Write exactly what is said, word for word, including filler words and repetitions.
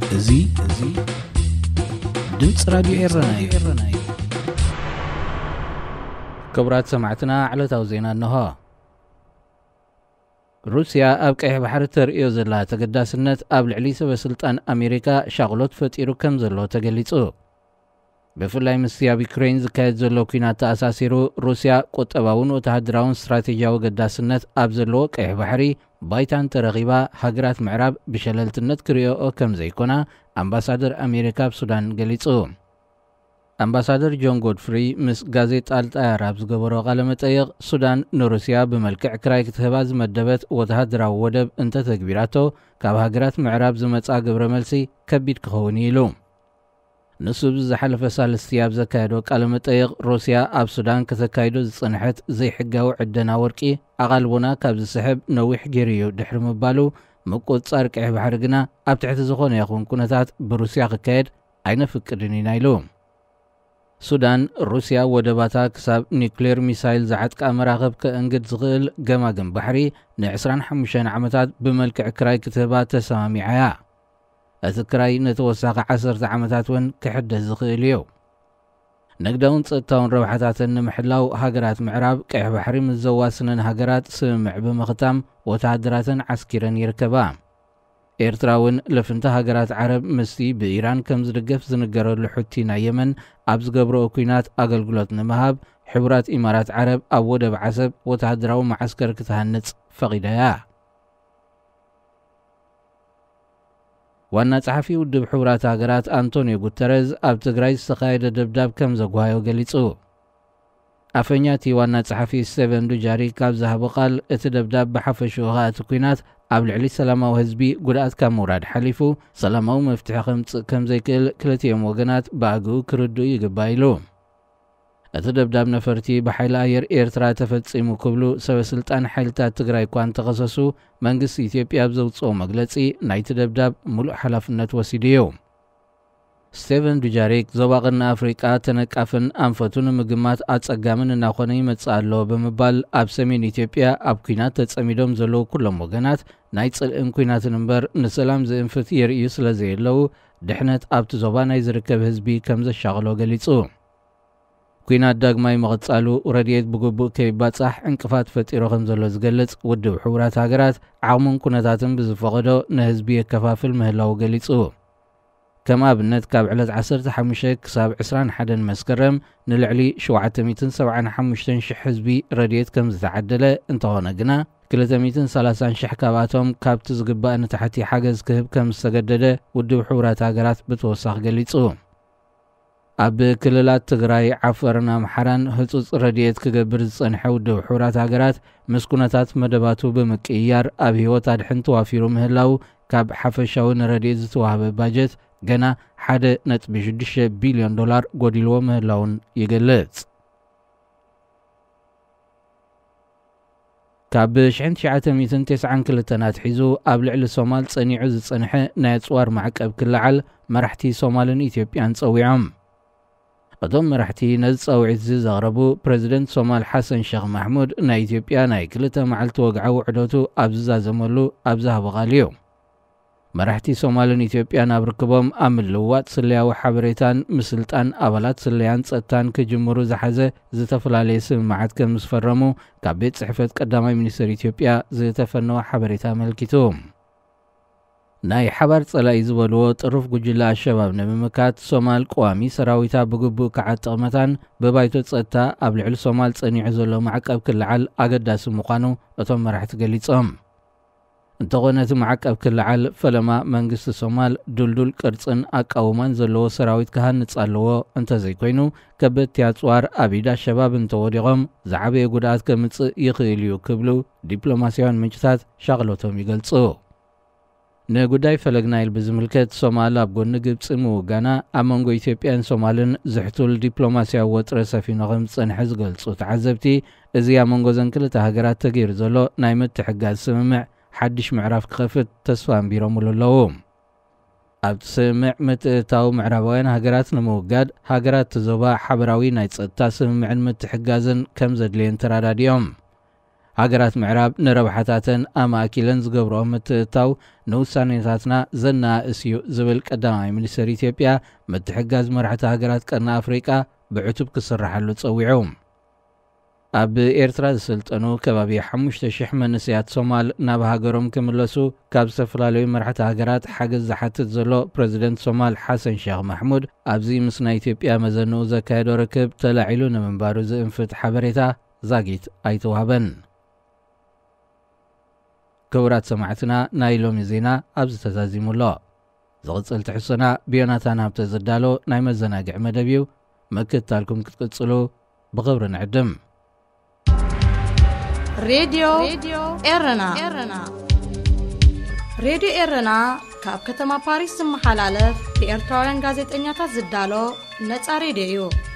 እዙي ድምጽ راديو إيرنا كبرات سمعتنا ዕለታዊ ዜና እንሆ روسيا ኣብ ቀይሕ ባሕሪ ተርእዮ ዘላ ተገዳስነት ኣብ ልዕሊ ሰበስልጣን ኣሜሪካ ሻغሎት ፈጢሩ ከም ዘሎ ተገሊጹ ብፍላይ ምስ ኣብ ዩክሬን ዝካየድ ዘሎ ኩናት ተኣሳሲሩ ሩስያ ቁጠባውን ወተሃደራውን ስትራቴጂያዊ ገዳስነት ኣብ ዘለዎ ቀይሕ ባሕሪ ባይታን ተረኺባ ሃገራት ምዕራብ ብሸለልትነት ክሪኦኦ ከም ዘይኮና ኣምባሳደር ኣሜሪካ ኣብ ሱዳን ገሊጹ ኣምባሳደር ጆን ጎድፍሪ ምስ ጋዜጣ ኣልጣያራብ ዝገበሮ ቃለ መጠይቕ ሱዳን ንሩስያ ብመልክዕ ክራይ ክትህባ ዝመደበት ወተሃደራዊ ወደብ እንተተግቢራቶ ካብ ሃገራት ምዕራብ ዝመጻ ግብረ መልሲ ከቢድ ክኸውን ኢሉ ንሱ ብዝሓለፈ ሳልስቲ ኣብ ዘካየዶ ቃለ መጠይቕ ሩስያ ኣብ ሱዳን ከተካይዶ ዝጽንሐት ዘይሕጋዊ ዕደና ወርቂ ኣቓልቦና ካብ ዝስሕብ ነዊሕ ጌርዩ ድሕሪ ምባሉ ምቁጽጻር ቀይሕ ባሕሪ ግና ኣብ ትሕቲ ዝኾነ ይኹን ኩነታት ብሩስያ ክካየድ ኣይነፍቅድን ኢና ኢሉ ሱዳን ሩስያ ወደባታ ክሳብ ኒውክሌር ሚሳይል ዝዓጥቃ መራኸብ ከእንግድ ዝኽእል ገማግም ባሕሪ ን25 ዓመታት ብመልክዕ ክራይ ክትህባ ተሰማሚዓ እያ እቲ ክራይ ነተወሳኺ ዓሰርተ ዓመታት እውን ክሕደስ ዝኽእል እዩ ንግዳውን ጸጥታውን ረብሓታትን ንምሕላው ሃገራት ምዕራብ ቀይሕ ባሕሪ ምስ ዘዋስነን ሃገራት ስምምዕ ብምኽታም ወተሃደራትን ዓስኪረን ይርከባ ኤርትራ እውን ለፍንታ ሃገራት ዓረብ ምስቲ ብኢራን ከም ዝድገፍ ዝንገረሉ ሕቲ ናይ የመን ኣብ ዝገብሮ ኩናት ኣገልግሎት ንምሃብ ሕቡራት ኢማራት ዓረብ ኣብ ወደብ ዓሰብ ወተሃደራዊ ማዓስከር ክትሃንጽ ፈቒዳ እያ ዋና ጸሓፊ ውድብ ሕቡራት ሃገራት አንቶኒዮ ጉተረዝ ኣብ ትግራይ ዝተኻየደ ደብዳብ ከም ዘጓዮ ገሊጹ ኣፈኛቲ ዋና ጸሓፊ ስቴቨን ዱጃሪክ ካብ ዝሃቦ ቃል እቲ ደብዳብ ብሓፈሽኡ እቲ ኩናት ኣብ ልዕሊ ሰላማዊ ህዝቢ ጉድኣት ካብ ምውራድ ሓሊፉ ሰላማዊ መፍትሒ ከምጽእ ከም ዘይክእል ክልቲኦም ወገናት ብኣግኡ ክርድኡ ይግባእ ኢሉ እቲ ደብዳብ ነፈርቲ ብሓይሊ ኣየር ኤርትራ ተፈጺሙ ክብሉ ሰበስልጣን ሓይልታት ትግራይ እኳ እንተኸሰሱ መንግስቲ ኢትዮጵያ ብዘውፅኦ መግለጺ ናይቲ ደብዳብ ሙሉእ ሓላፍነት ወሲዱ እዩ ስቴቨን ዱጃሪክ ዞባ ቅርኒ ኣፍሪቃ ተነቃፍን ኣንፈቱን ምግማት ኣጸጋምን እናኾነ ይመጽእ ኣሎ ብምባል ኣብ ሰሜን ኢትዮጵያ ኣብ ኩናት ተጸሚዶም ዘለዉ ኩሎም ወገናት ናይ ጽልእን ኩናትን እምበር ንሰላም ዝእንፍት የርእዩ ስለ ዘየለዉ ድሕነት ኣብቲ ዞባ ናይ ዝርከብ ህዝቢ ከም ዘሻቕሎ ገሊጹ ኩናት ዳግማይ መቕጻሉ ረድኤት ብግቡእ ከይባጻሕ ዕንቅፋት ፈጢሮ ከም ዘሎ ዝገልጽ ውድብ ሕቡራት ሃገራት ዓቕሙን ኩነታትን ብዝፈቐዶ ንህዝቢ የከፋፍል ምህላው ገሊጹ ከም ኣብነት ካብ ዕለት ዓሰርተ ሓሙሽተ ክሳብ ዕስራን ሓደ መስከረም ንልዕሊ ሸውዓተ ሚእትን ሰብዓን ሓሙሽተን ሽሕ ህዝቢ ረድኤት ከም ዝተዓደለ እንተኾነ ግና ክልተ ሚእትን ሰላሳን ሽሕ ካብኣቶም ካብቲ ዝግባእ ንታሕቲ ሓገዝ ክህብ ከም ዝተገደደ ውድብ ሕቡራት ሃገራት ብተወሳኺ ገሊጹ ኣብ ክልላት ትግራይ ዓፋርን ኣምሓራን ህጹጽ ረድኤት ክገብር ዝጸንሐ ውድብ ሕቡራት ሃገራት ምስ ኩነታት መደባቱ ብምቅያር ኣብ ህይወት ኣድሕን ተዋፊሩ ምህላው ካብ ሓፈሻዊ ንረድኤት ዝተዋህበ ባጀት ገና ሓደ ነጥቢ ሽዱሽተ ቢልዮን ዶላር ጎዲልዎ ምህላውን ይገልጽ ካብ ሽሕን ትሽዓተ ሚእትን ትስዓን ክልተን ኣትሒዙ ኣብ ልዕሊ ሶማል ጸኒዑ ዝጸንሐ ናይ ኣጽዋር ማዕቀብ ክለዓል መራሕቲ ሶማልን ኢትዮጵያን ጸዊዖም እቶም መራሕቲ ነዚ ጸውዒት ዘቕረቡ ፕሬዚደንት ሶማል ሓሰን ሼኽ ማሕሙድ ናይ ኢትዮጵያ ናይ ክልተ መዓልቲ ወግዓዊ ውዕደቱ ኣብ ዝዛዘመሉ ኣብ ዝሃቦ ቃል እዩ መራሕቲ ሶማልን ኢትዮጵያን ኣብ ርክቦም ኣብ ምልውዋጥ ስልያዊ ሓበሬታን ምስልጣን ኣባላት ስልያን ጸጥታን ክጅምሩ ዝሓዘ ዝተፈላለየ ስምምዓት ከም ዝፈረሙ ካብ ቤት ጽሕፈት ቀዳማይ ሚኒስትር ኢትዮጵያ ዝተፈነወ ሓበሬታ መልኪቱ ናይ ሓባር ጸላኢ ዝበልዎ ጥሩፍ ጉጅለ ኣሸባብ ንምምካት ሶማል ቀዋሚ ሰራዊታ ብግቡእ ክዓጥቕ መታን ብባይቶ ጸጥታ ኣብ ልዕሊ ሶማል ጸኒዑ ዘሎ ማዕቀብ ክለዓል ኣገዳሲ ምዃኑ እቶም መራሕቲ ገሊጾም እንተኾነ እቲ ማዕቀብ ክለዓል ፈለማ መንግስቲ ሶማል ዱልዱል ቅርጽን ኣቃውማን ዘለዎ ሰራዊት ክሃንጽ ኣለዎ እንተዘይኮይኑ ከበድቲ ኣጽዋር ኣብ ኢድ ኣሸባብ እንተወዲቖም ዝዓበየ ጉድኣት ከምጽእ ይኽእል እዩ ክብሉ ዲፕሎማስያውን ምንጭታት ሻቕሎቶም ይገልጹ ንጉዳይ ፈለግ ናይል ብዝምልከት ሶማል ኣብ ጎኒ ግብፂ ምውጋና ኣብ መንጎ ኢትዮጵያን ሶማልን ዝሕቱል ዲፕሎማስያዊ ወጥረ ሰፊኑ ከም ዝጸንሐ ዝገልጹ ተዓዘብቲ እዚ ኣብ መንጎ ዘን ክልተ ሃገራት ተገይሩ ዘሎ ናይ ምትሕግጋዝ ስምምዕ ሓድሽ ምዕራፍ ክኸፍት ተስፋ ኣንቢሮምሉ ኣለዉ ኣብቲ ስምምዕ ምትእታዊ ምዕራባውያን ሃገራት ንምውጋድ ሃገራት ዞባ ሓበራዊ ናይ ጸጥታ ስምምዕን ምትሕግጋዝን ከም ዘድልየን ተራዳድዮም ሃገራት ምዕራብ ንረብሓታትን ኣማኪለን ዝገብሮም ምትእታው ንውሳኔታትና ዘና እስዩ ዝብል ቀዳማይ ሚኒስትር ኢትዮጵያ ምትሕጋዝ መራሕቲ ሃገራት ቀርኒ ኣፍሪቃ ብዕቱብ ክስራሓሉ ፀዊዑ ኣብ ኤርትራ ዝስልጠኑ ከባቢ ሓሙሽተ ሽሕ መንስያት ሶማል ናብ ሃገሮም ክምለሱ ካብ ዝተፈላለዩ መራሕቲ ሃገራት ሓገዝ ዝሓትት ዘሎ ፕሬዚደንት ሶማል ሓሰን ሼክ ማሕሙድ ኣብዚ ምስ ናይ ኢትዮጵያ መዘንኡ ዘካየዶ ርክብ ተላዒሉ ንምንባሩ ዝእንፍት ሓበሬታ ዛጊት ኣይተዋህበን ክቡራት ሰማዕትና ናይ ሎሚ ዜና ኣብዚ ተዛዚሙ ኣሎ ዝቕፅል ትሕሶና ብዮናታን ሃብተ ዝዳሎ ናይ መዘናግዒ መደብ እዩ ምክትታልኩም ክትቅፅሉ ብኽብሪ ንዕድም Radio Erena Radio Erena ካብ ከተማ ፓሪስ ዝመሓላለፍ ብኤርትራውያን ጋዜጠኛታት ዝዳሎ ነፃ ሬድዮ እዩ